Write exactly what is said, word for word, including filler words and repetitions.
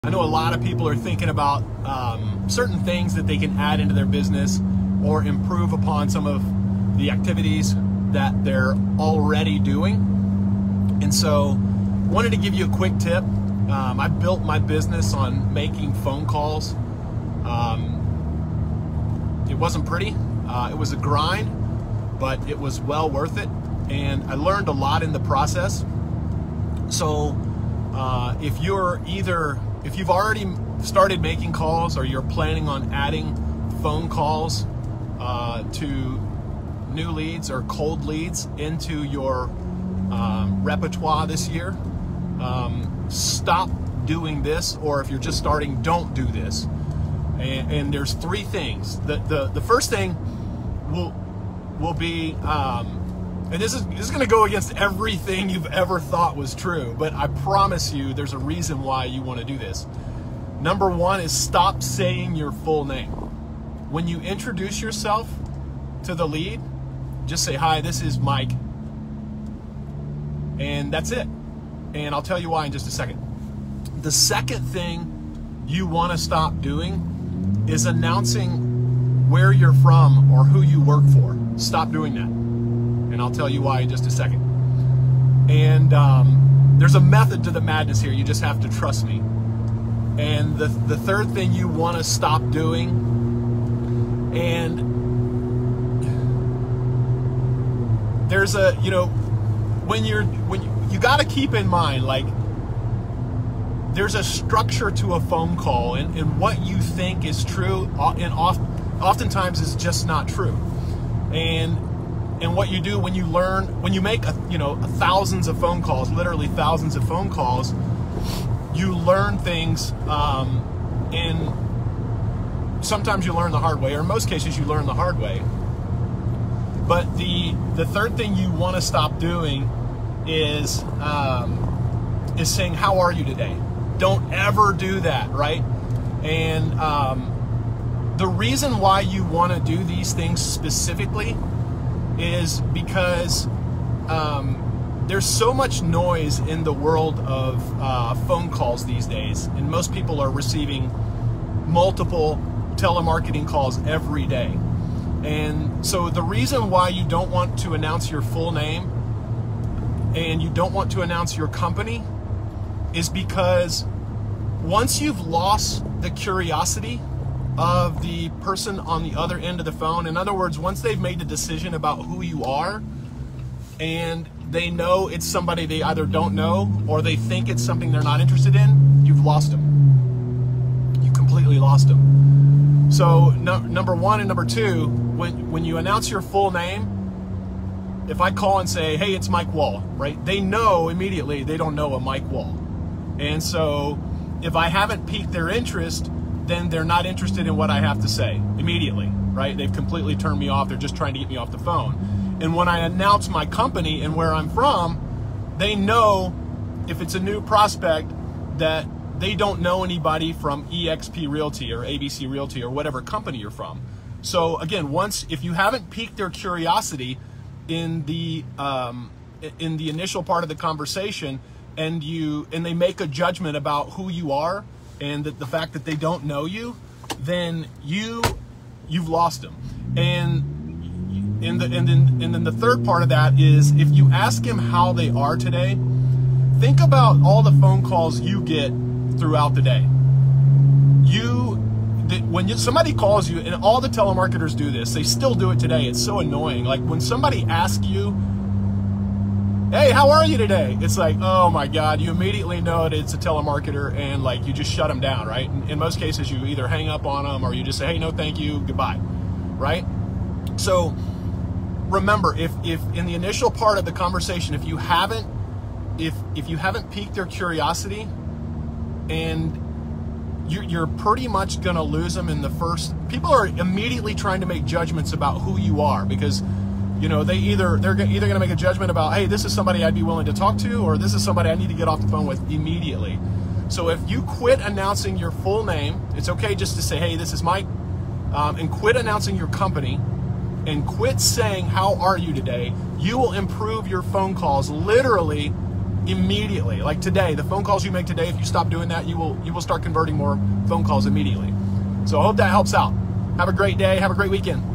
I know a lot of people are thinking about um, certain things that they can add into their business or improve upon some of the activities that they're already doing. And so wanted to give you a quick tip. Um, I built my business on making phone calls. Um, it wasn't pretty. Uh, it was a grind, but it was well worth it. And I learned a lot in the process. So uh, if you're either If you've already started making calls or you're planning on adding phone calls uh, to new leads or cold leads into your um, repertoire this year, um, stop doing this, or if you're just starting, don't do this. And, and there's three things. The, the, the first thing will, will be, um, and this is, this is going to go against everything you've ever thought was true, but I promise you there's a reason why you want to do this. Number one is stop saying your full name. When you introduce yourself to the lead, just say, "Hi, this is Mike." And that's it. And I'll tell you why in just a second. The second thing you want to stop doing is announcing where you're from or who you work for. Stop doing that. And I'll tell you why in just a second. And um, there's a method to the madness here. You just have to trust me. And the, the third thing you want to stop doing, and there's a, you know, when you're, when you, you got to keep in mind, like, there's a structure to a phone call, and, and what you think is true, and oft, oftentimes is just not true. And And what you do when you learn, when you make, a, you know, thousands of phone calls, literally thousands of phone calls, you learn things, um, and sometimes you learn the hard way, or in most cases you learn the hard way. But the the third thing you want to stop doing is um, is saying, "How are you today?" Don't ever do that, right? And um, the reason why you want to do these things specifically is because um, there's so much noise in the world of uh, phone calls these days, and most people are receiving multiple telemarketing calls every day. And so the reason why you don't want to announce your full name and you don't want to announce your company is because once you've lost the curiosity of the person on the other end of the phone, in other words, once they've made a decision about who you are and they know it's somebody they either don't know or they think it's something they're not interested in, you've lost them. You completely lost them. So no, number one and number two, when, when you announce your full name, if I call and say, "Hey, it's Mike Wall," right? They know immediately they don't know a Mike Wall. And so if I haven't piqued their interest, then they're not interested in what I have to say immediately, right? They've completely turned me off. They're just trying to get me off the phone. And when I announce my company and where I'm from, they know if it's a new prospect that they don't know anybody from E X P Realty or A B C Realty or whatever company you're from. So again, once, if you haven't piqued their curiosity in the um, in the initial part of the conversation, and you and they make a judgment about who you are, and that the fact that they don't know you, then you you've lost them. And and the and then and then the third part of that is, if you ask them how they are today, think about all the phone calls you get throughout the day. You when you, somebody calls you, and all the telemarketers do this, they still do it today. It's so annoying. Like when somebody asks you, "Hey, how are you today?" It's like, oh my God, you immediately know that it's a telemarketer, and like you just shut them down, right? In, in most cases, you either hang up on them or you just say, "Hey, no, thank you, goodbye," right? So remember, if if in the initial part of the conversation, if you haven't if if you haven't piqued their curiosity, and you're, you're pretty much gonna lose them in the first. People are immediately trying to make judgments about who you are, because you know, they either they're either going to make a judgment about, "Hey, this is somebody I'd be willing to talk to," or "This is somebody I need to get off the phone with immediately." So if you quit announcing your full name, it's okay just to say, "Hey, this is Mike," um, and quit announcing your company, and quit saying, "How are you today?" You will improve your phone calls literally immediately. Like today, the phone calls you make today, if you stop doing that, you will you will start converting more phone calls immediately. So I hope that helps out. Have a great day. Have a great weekend.